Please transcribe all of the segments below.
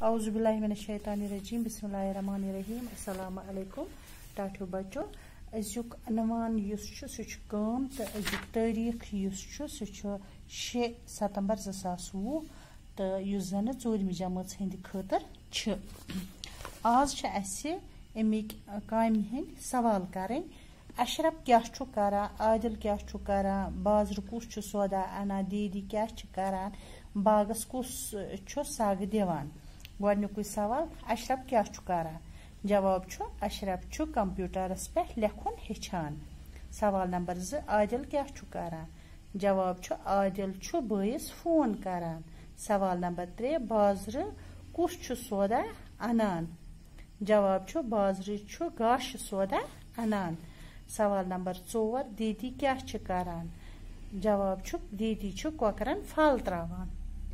औज़ुबिल्लाहिमिनश्शैतानिर्रजीम बिस्मिल्लाहिर्रहमानिर्रहीम अस्सलामु अलैकुम टाठो बच्चो अजुक अनवान युस छु सु छु काम त अजुक तारीख युस छु सु छु 6 सितंबर 2020 त युस जन 4 जमात हंद खतर छ आज छ असे एमिक कामि हंद सवाल करें अशरफ क्या छु करा आदिल क्या छु करा बाजर कुस छु सौदा अना दीदी क्या छु करान बागस कुस छु साग दिवान गोडनुक सवाल अशरफ क्या छु करान जवाब छु अशरफ छु कंप्यूटरस पे लेखुन हेछान सवाल नंबर 2 आदिल क्या छु करान जवाब छु आदिल छु बयस फोन करान सवाल नंबर 3 बाजर कुस छु सौदा अनान जवाब छु बाजर छु गाश सौदा अनान सवाल नंबर 4 दीदी क्या छु करान जवाब छु दीदी छु कोकरन फल त्रावान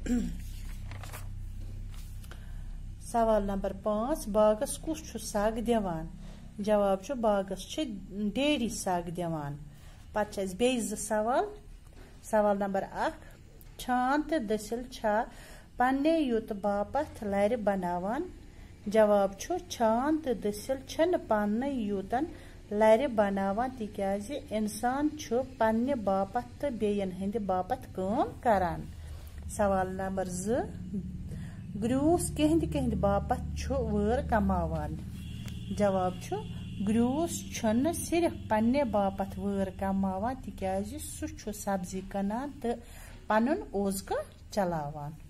सवाल नंबर 5 बागस कुस छु साग दिवान जवाब छु बागस छु डेरी साग दिवान पत बेज सवाल नंबर 1 छान तो दसिल छा पन्ने युत बापत लर बनावान जवाब छु छान तो दसिल छन पन्ने युतन लर बनावान तिकाज इंसान छु पन्ने बापत तो बेयन हंद बापत काम करान सवाल नंबर 2 ग्रूस कहंद बापत छु वोर कमावान जवाब छु ग्रूस छन सिर्फ पन्ने बापत वोर कमावान तिकाज सु छु सब्जी कनान तो पनुन ओज़का चलावान।